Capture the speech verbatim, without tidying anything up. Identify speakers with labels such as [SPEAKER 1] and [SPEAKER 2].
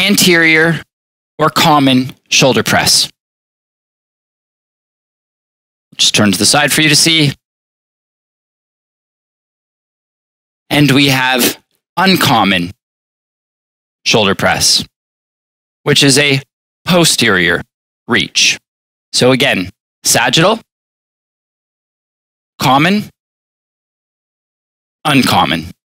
[SPEAKER 1] anterior or common shoulder press. Just turn to the side for you to see. And we have uncommon shoulder press, which is a posterior reach. So again, sagittal, common, uncommon.